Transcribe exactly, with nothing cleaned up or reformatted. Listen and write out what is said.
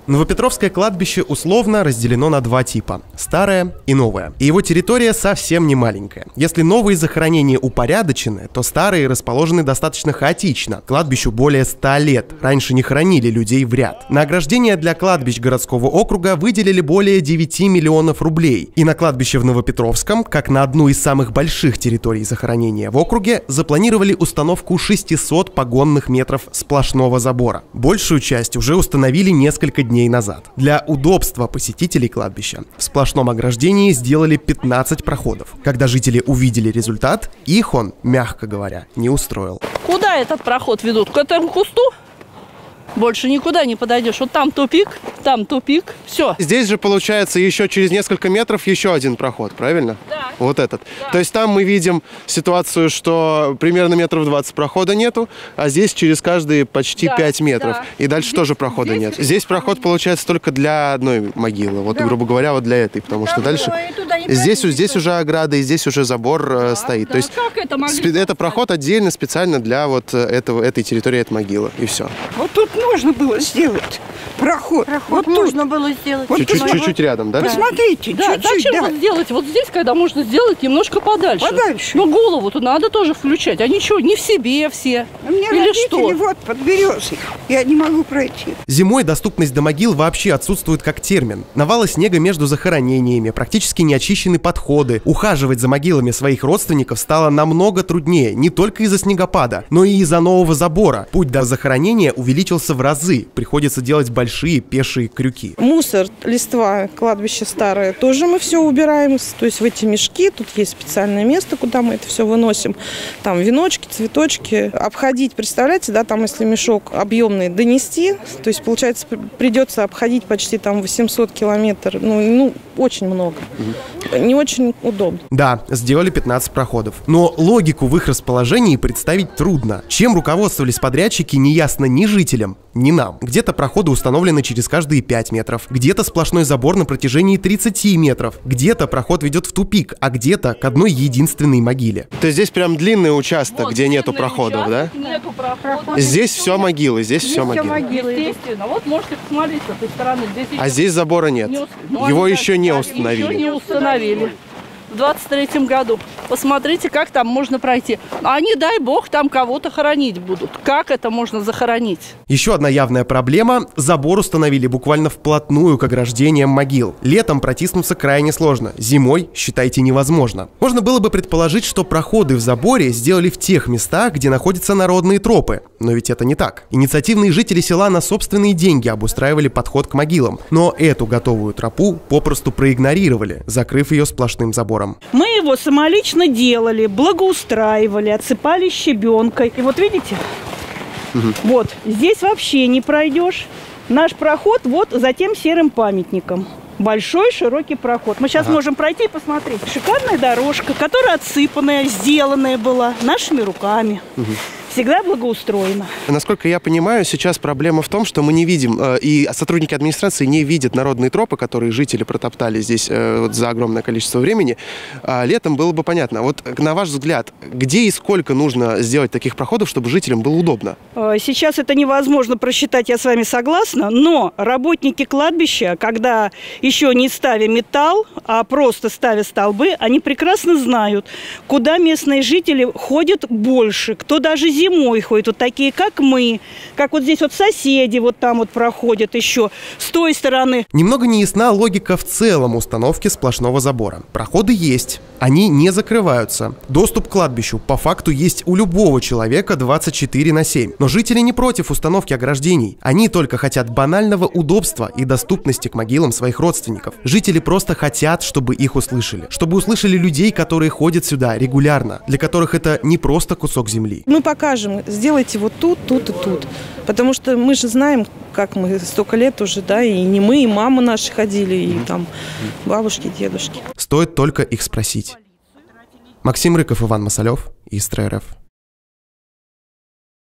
Новопетровское кладбище условно разделено на два типа – старое и новое. И его территория совсем не маленькая. Если новые захоронения упорядочены, то старые расположены достаточно хаотично. Кладбищу более ста лет. Раньше не хоронили людей в ряд. На ограждение для кладбищ городского округа выделили более девяти миллионов рублей. И на кладбище в Новопетровском, как на одну из самых больших территорий захоронения в округе, запланировали установку шестисот погонных метров сплошного забора. Большую часть уже установили несколько дней назад. Для удобства посетителей кладбища в сплошном ограждении сделали пятнадцать проходов. Когда жители увидели результат, их он, мягко говоря, не устроил. Куда этот проход ведут? К этому кусту? Больше никуда не подойдешь. Вот там тупик, там тупик, все. Здесь же получается еще через несколько метров еще один проход, правильно? Да. Вот этот. Да. То есть там мы видим ситуацию, что примерно метров двадцать прохода нету, а здесь через каждые почти да. пять метров. Да. И дальше здесь, тоже прохода здесь нет. Здесь проход получается только для одной могилы. Вот, да. грубо говоря, вот для этой. Потому что дальше... Здесь, здесь уже ограда, и здесь уже забор да, стоит. Да. То есть как это, могли это проход отдельно, специально для вот этого, этой территории от могилы. И все. Вот тут можно было сделать проход. Проход вот нужно тут. было сделать. Чуть-чуть рядом, да? Посмотрите, да, чуть-чуть, зачем да. вот сделать вот здесь, когда можно сделать немножко подальше? Подальше. Но голову-то надо тоже включать. Они что, не в себе все? У меня Или родители что? вот под березой. Я не могу пройти. Зимой доступность до могил вообще отсутствует как термин. Навалы снега между захоронениями, практически не очищены подходы. Ухаживать за могилами своих родственников стало намного труднее, не только из-за снегопада, но и из-за нового забора. Путь до захоронения увеличился в разы. Приходится делать большие пешие крюки. Мусор, листва, кладбище старое, тоже мы все убираем, то есть в эти мешки, тут есть специальное место, куда мы это все выносим. Там веночки, цветочки. Обходить, представляете, да, там если мешок объемный донести, то есть получается придется обходить почти там восемьсот километров, ну, ну очень много. Угу. Не очень удобно. Да, сделали пятнадцать проходов. Но логику в их расположении представить трудно. Чем руководствовались подрядчики, не ясно ни жителям, ни нам. Где-то проходы установлены через каждые пять метров, где-то сплошной забор на протяжении тридцати метров, где-то проход ведет в тупик, а где-то к одной единственной могиле. То есть здесь прям длинный участок, вот, где нету проходов, участок, да? Нету проходов. Здесь все могилы, здесь, здесь все могилы. могилы. Естественно. Вот можете посмотреть с этой стороны. Здесь а здесь забора нет. Не, ну, Его еще не установили. Еще не установили. В двадцать третьем году. Посмотрите, как там можно пройти. А не дай бог, там кого-то хоронить будут. Как это можно захоронить? Еще одна явная проблема – забор установили буквально вплотную к ограждениям могил. Летом протиснуться крайне сложно, зимой, считайте, невозможно. Можно было бы предположить, что проходы в заборе сделали в тех местах, где находятся народные тропы. Но ведь это не так. Инициативные жители села на собственные деньги обустраивали подход к могилам. Но эту готовую тропу попросту проигнорировали, закрыв ее сплошным забором. Мы его самолично делали, благоустраивали, отсыпали щебенкой. И вот видите, угу. вот здесь вообще не пройдешь. Наш проход вот за тем серым памятником. Большой широкий проход. Мы сейчас ага. можем пройти и посмотреть. Шикарная дорожка, которая отсыпанная, сделанная была нашими руками. Угу. Всегда благоустроено. Насколько я понимаю, сейчас проблема в том, что мы не видим, э, и сотрудники администрации не видят народные тропы, которые жители протоптали здесь э, вот за огромное количество времени. А летом было бы понятно. Вот на ваш взгляд, где и сколько нужно сделать таких проходов, чтобы жителям было удобно? Сейчас это невозможно просчитать, я с вами согласна, но работники кладбища, когда еще не ставя металл, а просто ставя столбы, они прекрасно знают, куда местные жители ходят больше, кто даже зимой Зимой ходят, вот такие, как мы, как вот здесь вот соседи вот там вот проходят еще с той стороны. Немного не ясна логика в целом установки сплошного забора. Проходы есть, они не закрываются. Доступ к кладбищу по факту есть у любого человека двадцать четыре на семь. Но жители не против установки ограждений. Они только хотят банального удобства и доступности к могилам своих родственников. Жители просто хотят, чтобы их услышали. Чтобы услышали людей, которые ходят сюда регулярно, для которых это не просто кусок земли. Мы покажем, сделайте вот тут, тут и тут. Потому что мы же знаем, как мы столько лет уже, да, и не мы, и мамы наши ходили, и там бабушки, дедушки. Стоит только их спросить. Максим Рыков, Иван Масалев, Истра РФ.